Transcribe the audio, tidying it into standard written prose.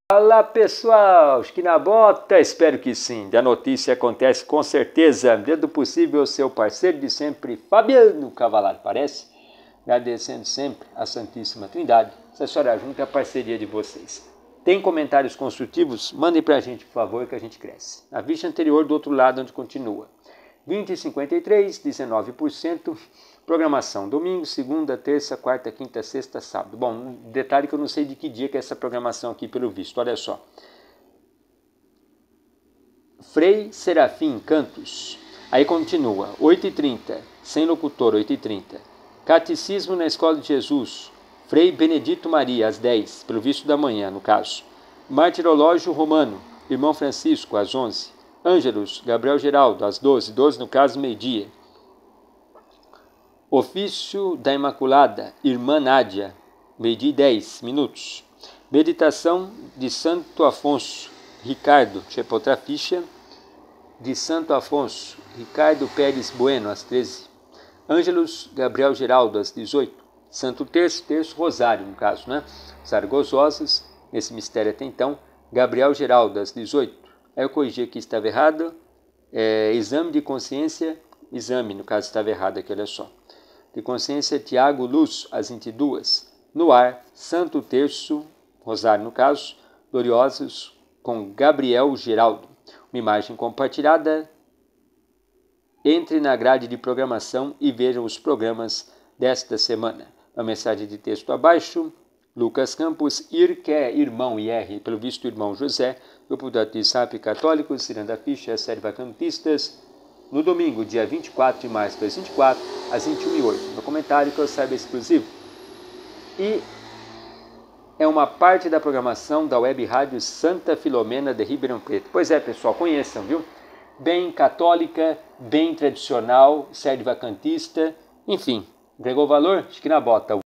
Fala pessoal, acho que na bota, espero que sim. A notícia acontece com certeza, dentro do possível, seu parceiro de sempre, Fabiano Cavalari, parece? Agradecendo sempre a Santíssima Trindade, essa história junto é a parceria de vocês. Tem comentários construtivos? Mandem pra gente, por favor, que a gente cresce. A ficha anterior do outro lado, onde continua. 20,53, 19%. Programação, domingo, segunda, terça, quarta, quinta, sexta, sábado. Bom, um detalhe que eu não sei de que dia que é essa programação aqui pelo visto, olha só. Frei Serafim Cantos, aí continua, 8h30, sem locutor, 8h30. Catecismo na Escola de Jesus, Frei Benedito Maria, às 10, pelo visto da manhã, no caso. Martirológio Romano, Irmão Francisco, às 11. Ângelus, Gabriel Geraldo, às 12, 12 no caso, meio-dia. Ofício da Imaculada, Irmã Nádia, meio-dia e 10 minutos. Meditação de Santo Afonso, Ricardo, deixa eu pôr outra ficha, de Santo Afonso, Ricardo Pérez Bueno, às 13. Ângelus, Gabriel Geraldo, às 18. Santo Terço, Terço Rosário, no caso, né? Rosário Gozosas, nesse mistério até então, Gabriel Geraldo, às 18. Aí eu corrigi aqui, estava errado. Exame de consciência, exame, no caso estava errado aqui, olha só. De consciência, Tiago Luz, às 22. No ar, Santo Terço, Rosário no caso, Gloriosos, com Gabriel Geraldo. Uma imagem compartilhada. Entre na grade de programação e vejam os programas desta semana. A mensagem de texto abaixo. Lucas Campos, que é irmão IR, pelo visto irmão José, grupo do WhatsApp Católicos, tirando a ficha, série Vacantistas, no domingo, dia 24 de março de 2024, às 21h08. No comentário que eu saiba exclusivo. E é uma parte da programação da Web Rádio Santa Filomena de Ribeirão Preto. Pois é, pessoal, conheçam, viu? Bem católica, bem tradicional, série vacantista, enfim, entregou valor? Acho que na bota.